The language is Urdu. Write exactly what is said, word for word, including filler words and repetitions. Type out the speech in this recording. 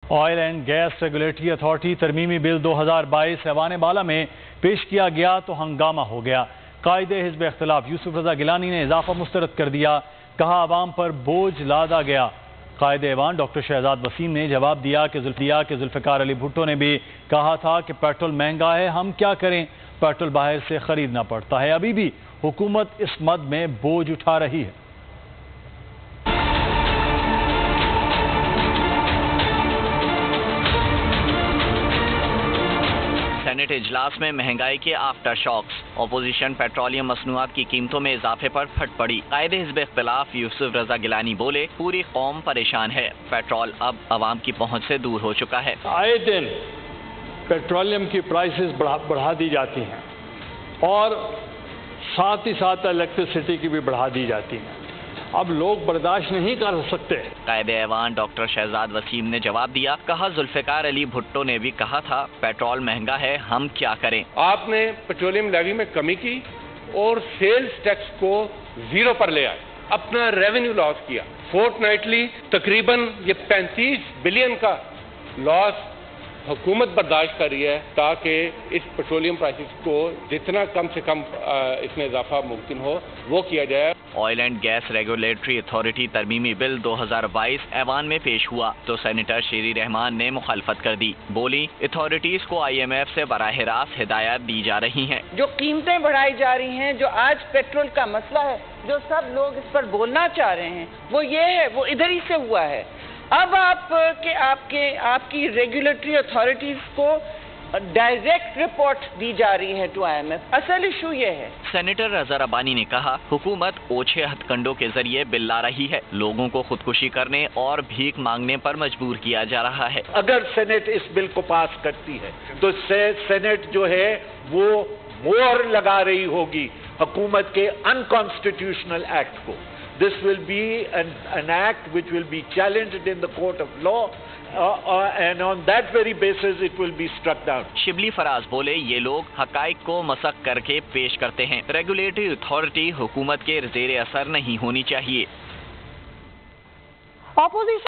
Oil and gas regulatory authority ترمیمی بل دو ہزار بائیس ایوان بالا میں پیش کیا گیا تو ہنگامہ ہو گیا۔ قائد حزب اختلاف یوسف رضا گیلانی نے اضافہ مسترد کر دیا، کہا عوام پر بوجھ لادا گیا۔ قائد ایوان ڈاکٹر شہزاد وسیم نے جواب دیا کہ کہ ذوالفقار علی بھٹو نے بھی کہا تھا کہ پیٹرول مہنگا ہے، ہم کیا کریں، پیٹرول باہر سے خریدنا پڑتا ہے، ابھی بھی حکومت اس مد میں بوجھ اٹھا رہی ہے۔ سینٹ اجلاس میں مہنگائی کے آفٹر شاکس، اپوزیشن پیٹرولیم مصنوعات کی قیمتوں میں اضافے پر پھٹ پڑی۔ قائد حزب اختلاف یوسف رضا گیلانی بولے، پوری قوم پریشان ہے، پیٹرول اب عوام کی پہنچ سے دور ہو چکا ہے۔ آئے دن پیٹرولیم کی پرائسز بڑھا بڑھا دی جاتی ہیں اور ساتھ ہی ساتھ الیکٹریسٹی کی بھی بڑھا دی جاتی ہیں، اب لوگ برداشت نہیں کر سکتے۔ قائد ایوان ڈاکٹر شہزاد وسیم نے جواب دیا، کہا ذوالفقار علی بھٹو نے بھی کہا تھا پیٹرول مہنگا ہے، ہم کیا کریں۔ آپ نے پیٹرولیم لیوی میں کمی کی اور سیلز ٹیکس کو زیرو پر لے آئے، اپنا ریونیو لاس کیا۔ فورٹ نائٹلی تقریباً یہ پینتیس بلین کا لاس حکومت برداشت کر رہی ہے تاکہ اس پیٹرولیم پرائسز کو جتنا کم سے کم اس میں اضافہ ممکن ہو وہ کیا جائے۔ Oil and gas regulatory authority ترمیمی بل دو ہزار بائیس ایوان میں پیش ہوا تو سینیٹر شیری رحمان نے مخالفت کر دی، بولی اتھارٹیز کو آئی ایم ایف سے براہ راست ہدایات دی جا رہی ہیں۔ جو قیمتیں بڑھائی جا رہی ہیں، جو آج پیٹرول کا مسئلہ ہے، جو سب لوگ اس پر بولنا چاہ رہے ہیں، وہ یہ ہے، وہ ادھر ہی سے ہوا ہے۔ اب آپ کے آپ کے آپ کی ریگولیٹری اتھارٹیز کو ڈائریکٹ رپورٹ دی جا رہی ہے ٹو آئی ایم ایف، اصل ایشو یہ ہے۔ سینیٹر رضا ربانی نے کہا، حکومت اوچھے ہتھ کنڈوں کے ذریعے بل لا رہی ہے، لوگوں کو خودکشی کرنے اور بھیک مانگنے پر مجبور کیا جا رہا ہے۔ اگر سینٹ اس بل کو پاس کرتی ہے تو سینٹ جو ہے وہ مہر لگا رہی ہوگی حکومت کے انکانسٹیٹیوشنل ایکٹ کو۔ This will be an, an act which will be challenged in the court of law uh, uh, and on that very basis it will be struck down. Shibli Faraz بولے، یہ لوگ حقائق کو مسخ کر کے پیش کرتے ہیں، ریگولیٹری اتھارٹی حکومت کے زیر اثر نہیں ہونی چاہیے۔ اپوزیشن